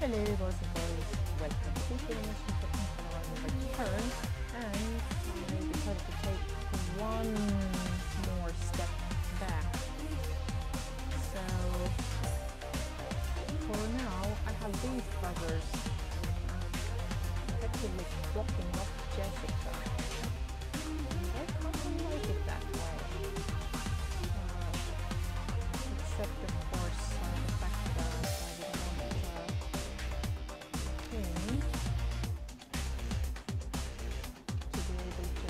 Hello boys and girls, welcome to Shadowrun Returns, and I decided to take one more step back. So for now I have these buggers effectively blocking off Jessica. And I kind of like it that way. Except of course the fact that I didn't want him to be able to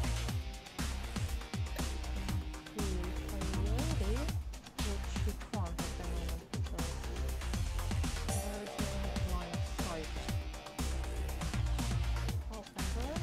heal priority, which he can't at the moment because there's no line of sight. Oh, Amber?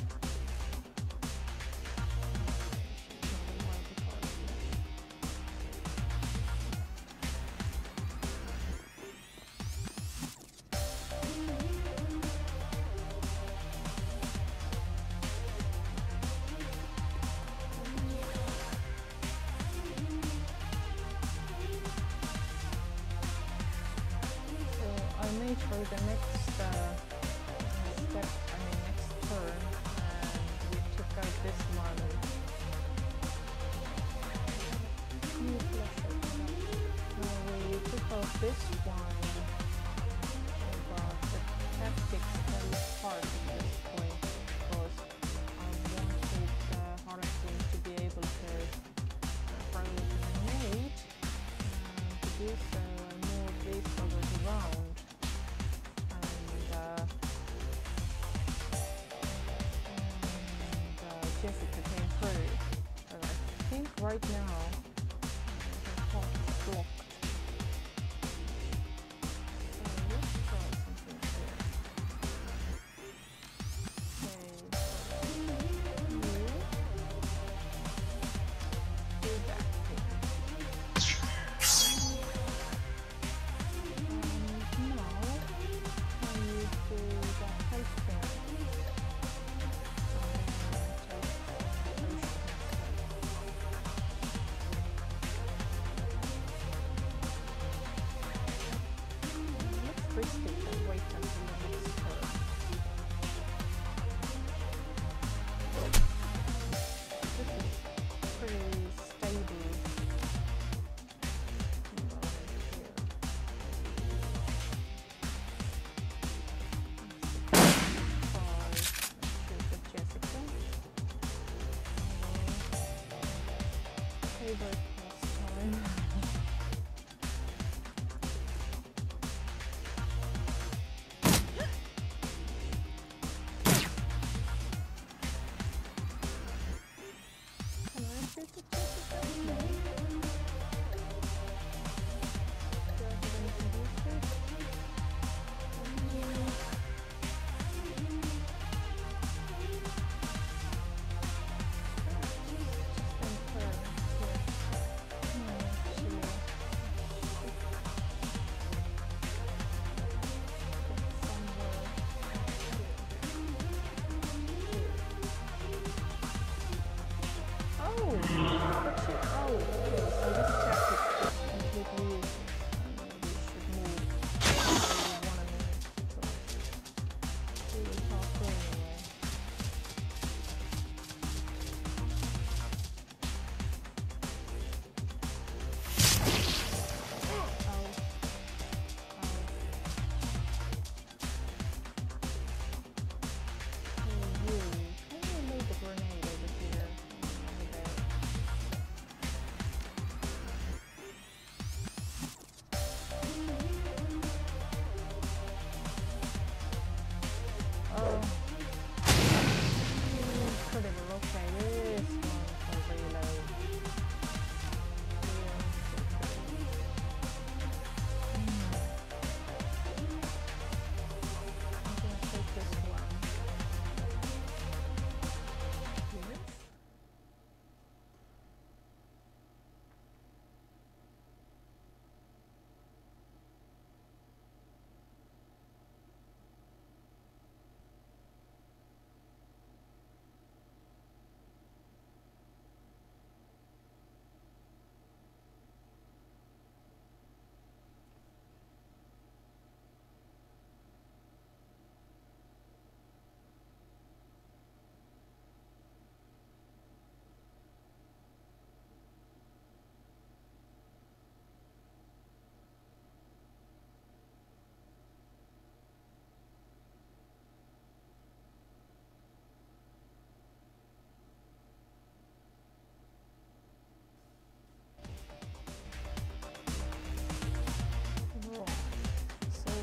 I made for the next step, next turn, and we took out this one. We took out this one, but the tactics fell apart at this point because I wanted the Harlequin to be able to throw it in a nade, and to do so I moved these others around. Jessica came through, but I think right now the path is blocked. So let's try something here. Do that thing. And now can you do the health thing? Risk it and wait until the next turn. This is pretty stable. Shoot at Jessica. Favorite pastime.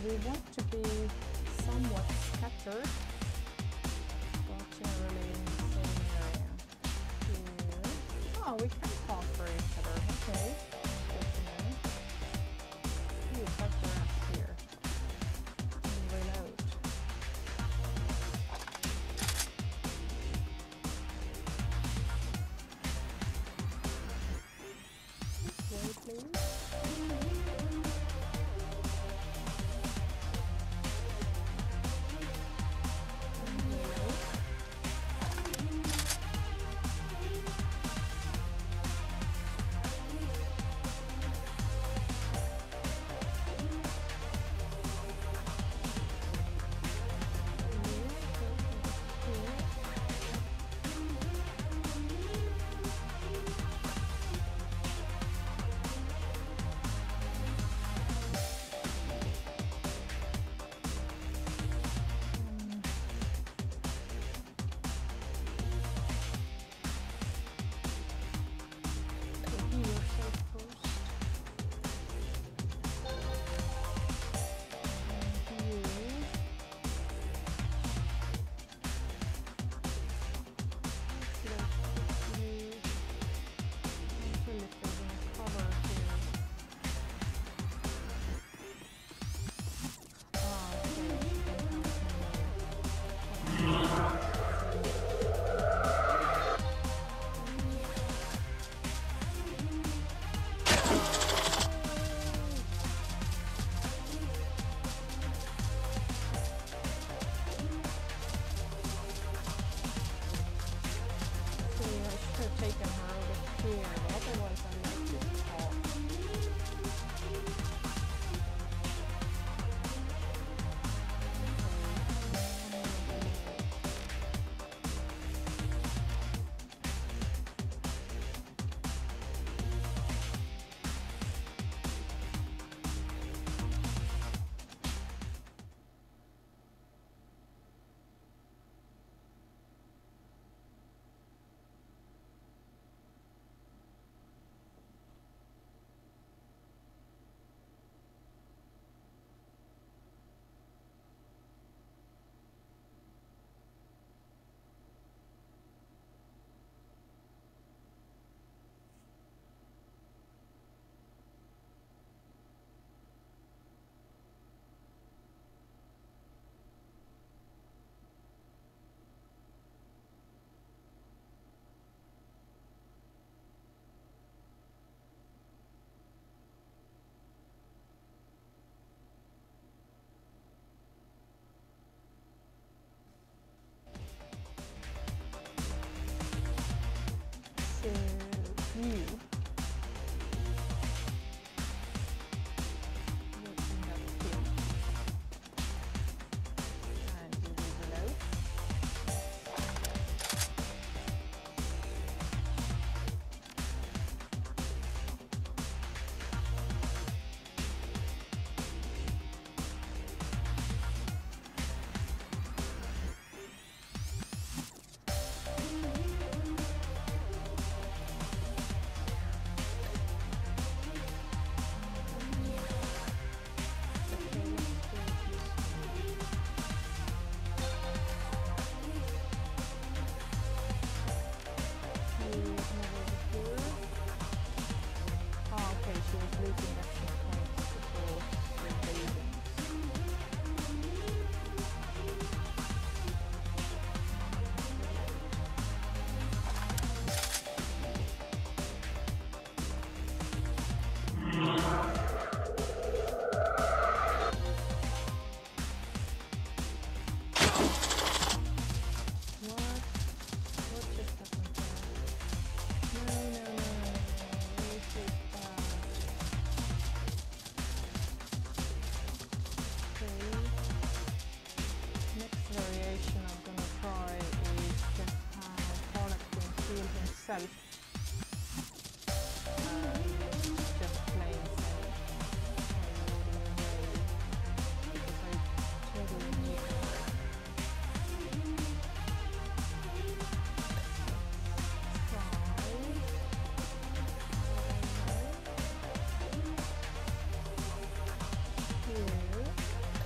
we want to be somewhat scattered, but generally in the same area. Here. Oh, we can talk for each other. Okay. Good to know. Ooh, that's the rest here. And reload. This way, please. himself. Just plain safe. Because I totally need it. Here.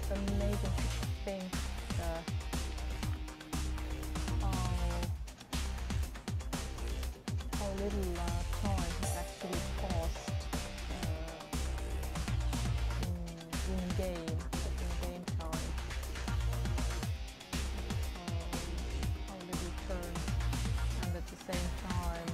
amazing to think how little time has actually passed in game time. How little turns, and at the same time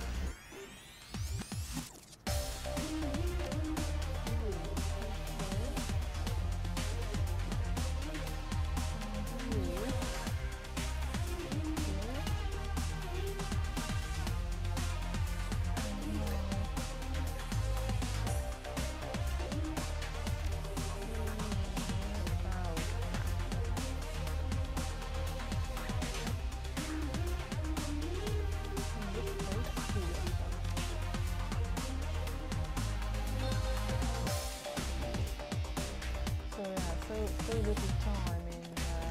so little time in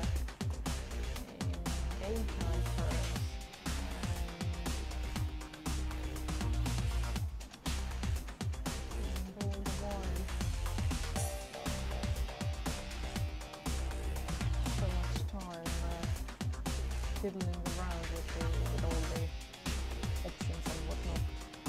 game time terms, and all the while so much time fiddling around with all the options and whatnot.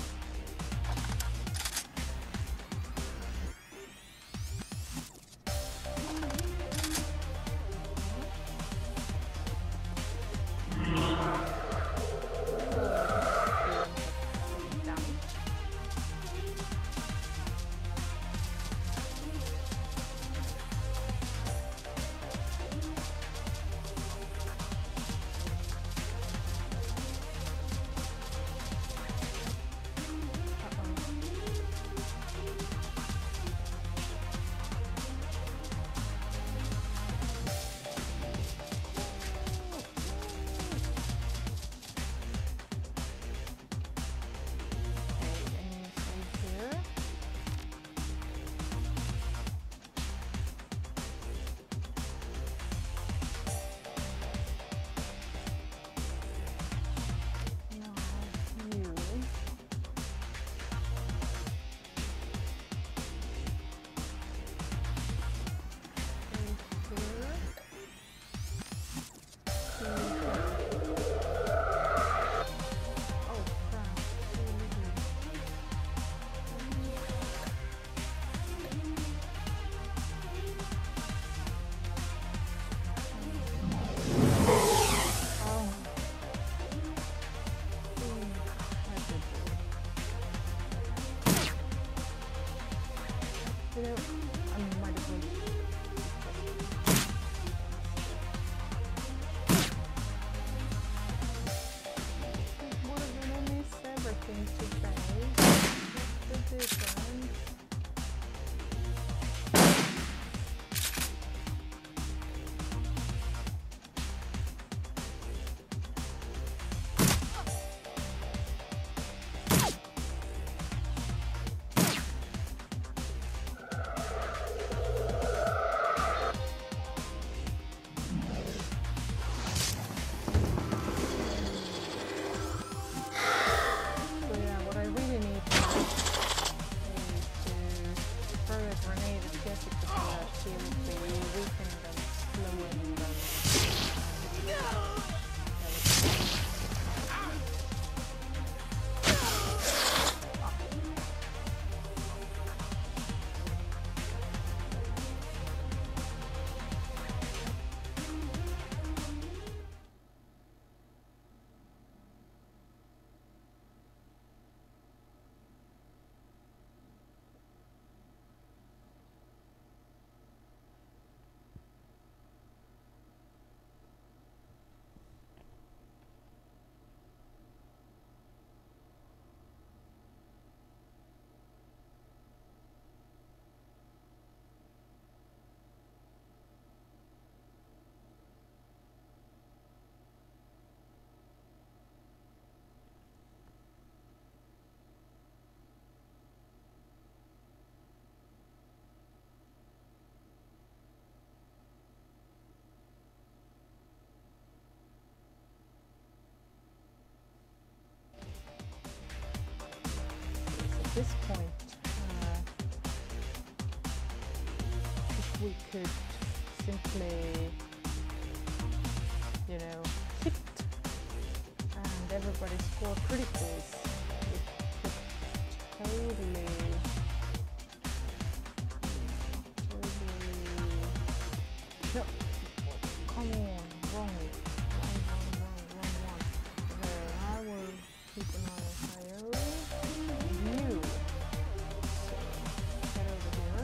This point, if we could simply, you know, hit and everybody score criticals. It could totally no, come on, wrong one. There, I will keep an eye on fire. You. So, get over here.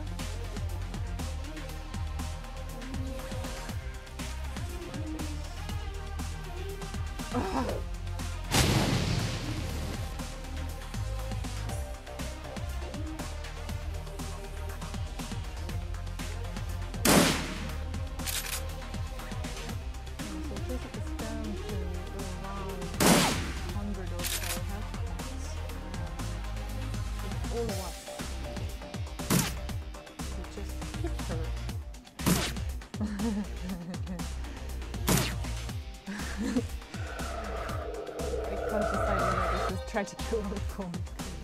All of us. We just hit her. I can't decide whether this is tragical or comic.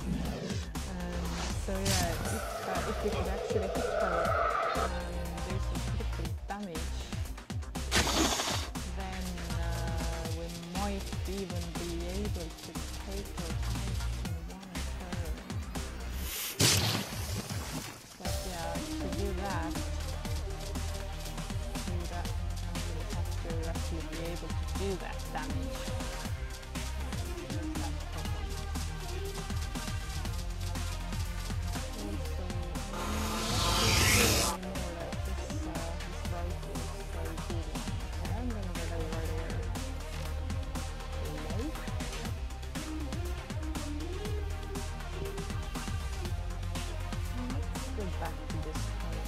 So yeah, if we could actually hit her and do some critical damage, then we might even be able to take her out in one turn. But yeah, to do that, we would have to actually be able to do that damage. There's that problem. Also, more like this rifle is very good. Okay, I'm gonna get over there. Hello? Let's go back to this point.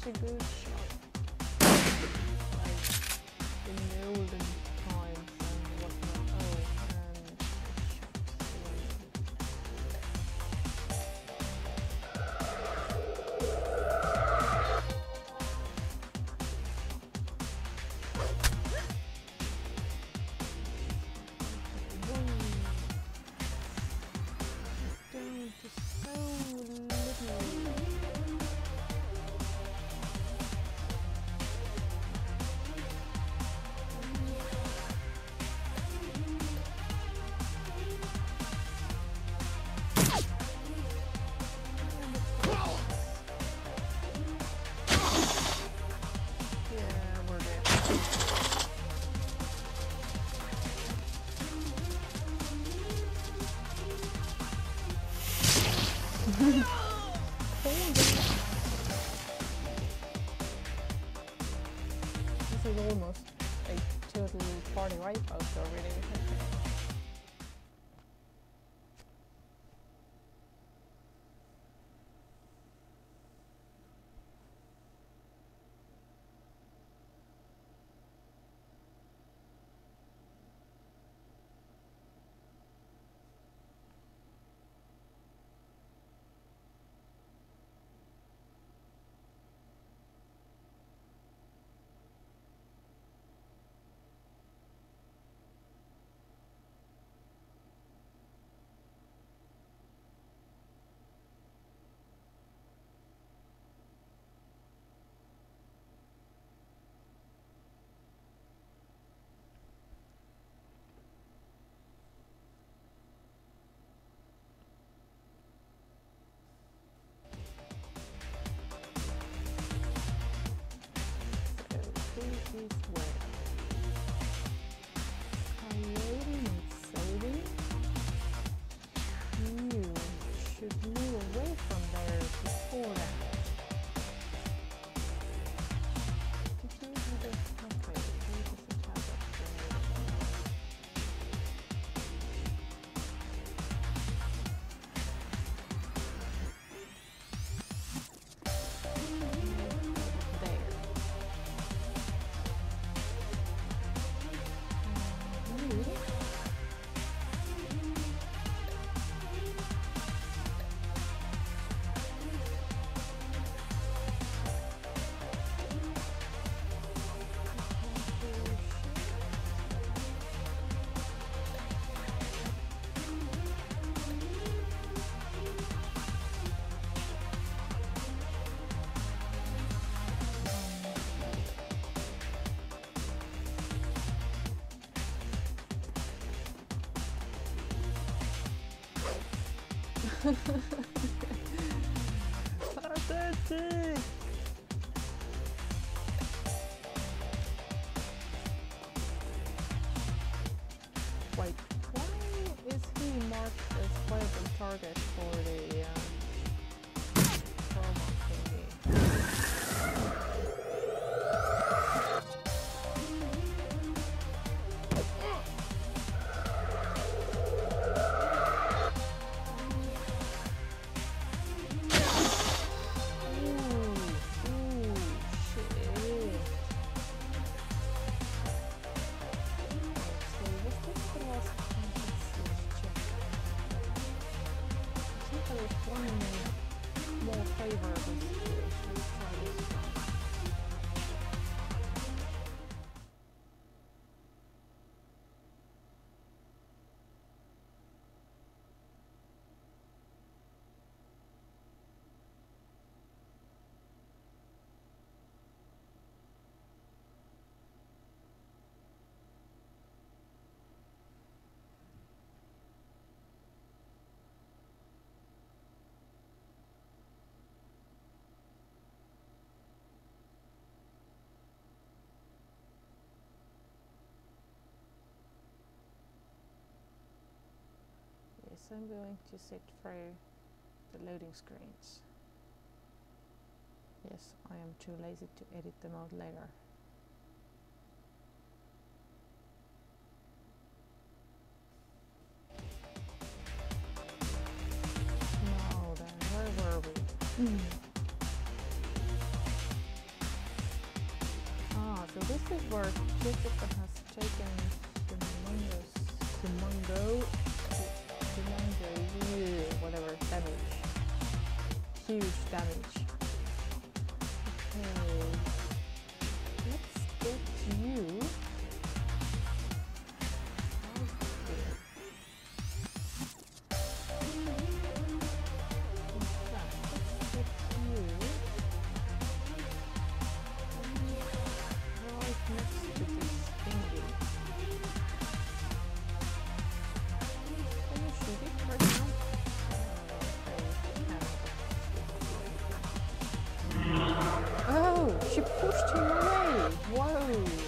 a good shot. Like in the olden times and whatnot. Oh, and down to so little. Yeah, we're dead. This is almost a total party wipeout already. Who is where? Coyote needs saving. You should move away from there before that. Did you have a... Okay, who doesn't have that grenade? There. Pathetic! Wait, why is he marked as viable target for the promo thingy? I'm going to sit through the loading screens. Yes, I am too lazy to edit them out later. Now then, where were we? this is where Jessica has taken whatever damage. Huge damage. Okay. Let's get you. Out here. In fact, let's get you. Right next to this thingy. Can you shoot it right now? Oh, she pushed him away. Whoa.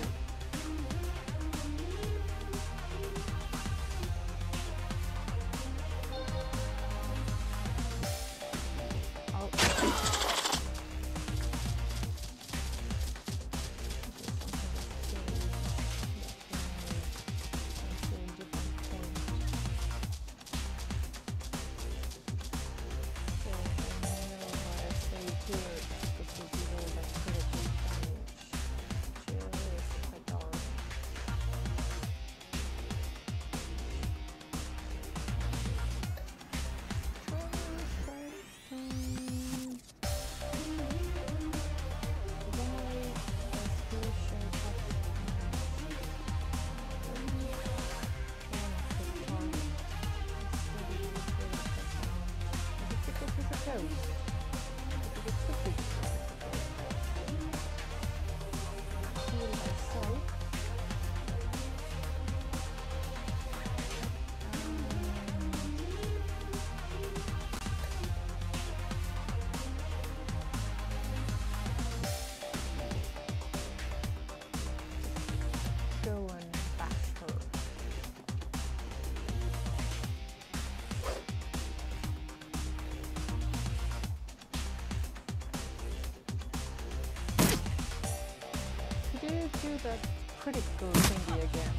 Do that critical thingy again.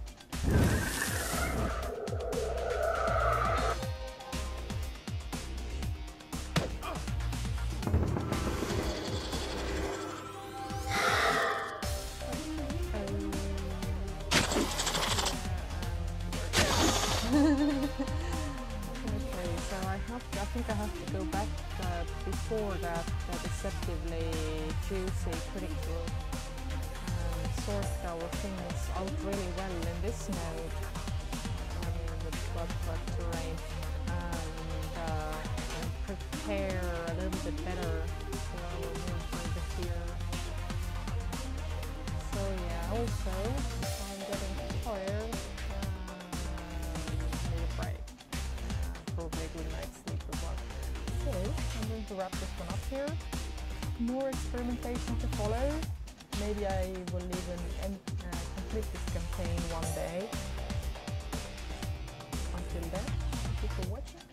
Okay, so I think I have to go back before that deceptively juicy critical. Sort our things out really well in this node, with blood terrain, and prepare a little bit better for our move over here. So yeah, also I'm getting tired, need a break, probably a good night's sleep as well. So I'm going to wrap this one up here. More experimentation to follow. Maybe I will even complete this campaign one day. Until then, thank you for watching.